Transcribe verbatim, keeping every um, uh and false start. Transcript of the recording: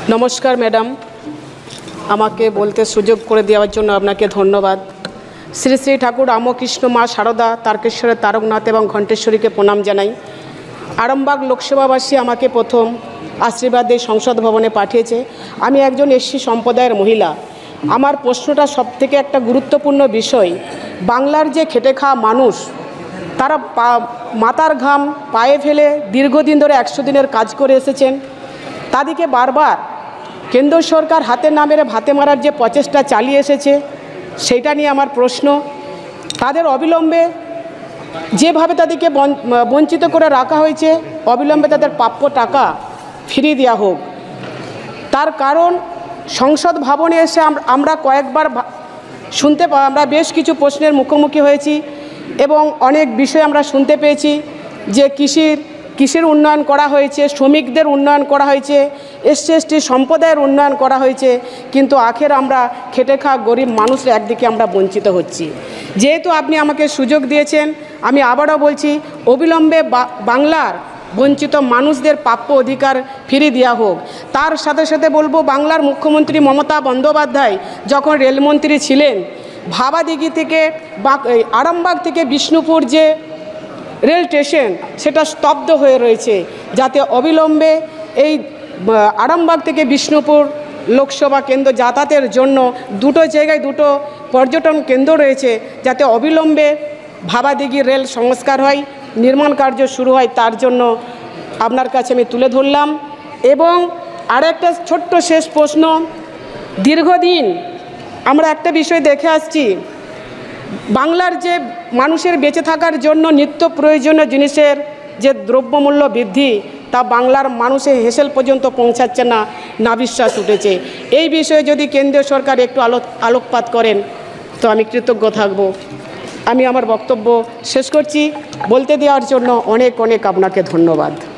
নমস্কার ম্যাডাম, আমাকে বলতে সুযোগ করে দেওয়ার জন্য আপনাকে ধন্যবাদ। শ্রী শ্রী ঠাকুর রামকৃষ্ণ মা শারদা, তারকেশ্বরের তারকনাথ এবং ঘণ্টেশ্বরীকে প্রণাম জানাই। আরামবাগ লোকসভাবাসী আমাকে প্রথম আশীর্বাদ দিয়ে সংসদ ভবনে পাঠিয়েছে। আমি একজন এসসি সম্প্রদায়ের মহিলা। আমার প্রশ্নটা সবথেকে একটা গুরুত্বপূর্ণ বিষয়। বাংলার যে খেটে খাওয়া মানুষ, তারা মাথার ঘাম পায়ে ফেলে দীর্ঘদিন ধরে একশো দিনের কাজ করে এসেছেন। তাদেরকে বারবার কেন্দ্র সরকার হাতে না মেরে ভাতে মারার যে প্রচেষ্টা চালিয়ে এসেছে, সেইটা নিয়ে আমার প্রশ্ন। তাদের অবিলম্বে যেভাবে তাদেরকে বঞ্চিত করে রাখা হয়েছে, অবিলম্বে তাদের প্রাপ্য টাকা ফিরিয়ে দেওয়া হোক। তার কারণ সংসদ ভবনে এসে আমরা কয়েকবার শুনতে আমরা বেশ কিছু প্রশ্নের মুখোমুখি হয়েছি এবং অনেক বিষয় আমরা শুনতে পেয়েছি যে কৃষির কৃষির উন্নয়ন করা হয়েছে, শ্রমিকদের উন্নয়ন করা হয়েছে, এসসি এসটি সম্প্রদায়ের উন্নয়ন করা হয়েছে, কিন্তু আখের আমরা খেটে খাওয়া গরিব মানুষরা একদিকে আমরা বঞ্চিত হচ্ছি। যেহেতু আপনি আমাকে সুযোগ দিয়েছেন, আমি আবারও বলছি, অবিলম্বে বাংলার বঞ্চিত মানুষদের প্রাপ্য অধিকার ফিরিয়ে দেওয়া হোক। তার সাথে সাথে বলবো, বাংলার মুখ্যমন্ত্রী মমতা বন্দ্যোপাধ্যায় যখন রেলমন্ত্রী ছিলেন, ভাবাদিঘি থেকে বা আরামবাগ থেকে বিষ্ণুপুর যে রেল স্টেশন, সেটা স্তব্ধ হয়ে রয়েছে। যাতে অবিলম্বে এই আরামবাগ থেকে বিষ্ণুপুর লোকসভা কেন্দ্র যাতায়াতের জন্য দুটো জায়গায় দুটো পর্যটন কেন্দ্র রয়েছে, যাতে অবিলম্বে ভাবাদিঘি রেল সংস্কার হয়, নির্মাণ কার্য শুরু হয়, তার জন্য আপনার কাছে আমি তুলে ধরলাম। এবং আরেকটা ছোট্ট শেষ প্রশ্ন। দীর্ঘদিন আমরা একটা বিষয় দেখে আসছি, বাংলার যে মানুষের বেঁচে থাকার জন্য নিত্য প্রয়োজনীয় জিনিসের যে দ্রব্যমূল্য বৃদ্ধি, তা বাংলার মানুষের হেসেল পর্যন্ত পৌঁছাচ্ছে না, নাভিশ্বাস উঠেছে। এই বিষয়ে যদি কেন্দ্রীয় সরকার একটু আলোক আলোকপাত করেন তো আমি কৃতজ্ঞ থাকব। আমি আমার বক্তব্য শেষ করছি। বলতে দেওয়ার জন্য অনেক অনেক আপনাকে ধন্যবাদ।